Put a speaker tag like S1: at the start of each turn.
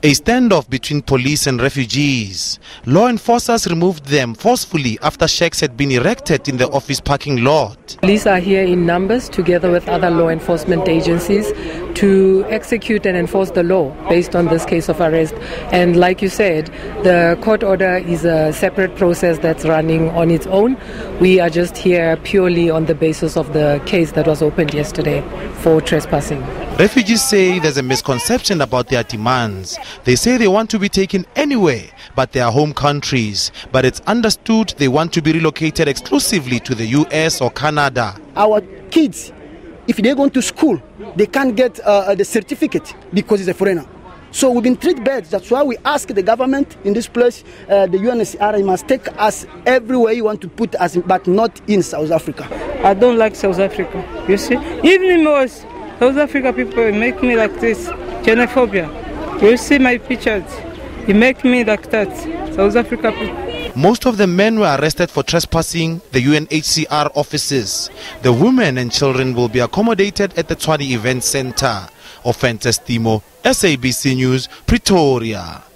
S1: A standoff between police and refugees. Law enforcers removed them forcefully after shacks had been erected in the office parking lot.
S2: Police are here in numbers together with other law enforcement agencies to execute and enforce the law based on this case of arrest. And like you said, the court order is a separate process that's running on its own. We are just here purely on the basis of the case that was opened yesterday for trespassing.
S1: Refugees say there's a misconception about their demands. They say they want to be taken anywhere but their home countries. But it's understood they want to be relocated exclusively to the US or Canada.
S3: Our kids, if they're going to school, they can't get the certificate because he's a foreigner. So we've been treated bad. That's why we ask the government in this place, the UNHCR must take us everywhere you want to put us, but not in South Africa.
S4: I don't like South Africa, you see. Even more, South Africa people make me like this, xenophobia. You see my pictures, you make me like that, South Africa people.
S1: Most of the men were arrested for trespassing the UNHCR offices. The women and children will be accommodated at the Tshwane Event Center. Offenses Timo, SABC News, Pretoria.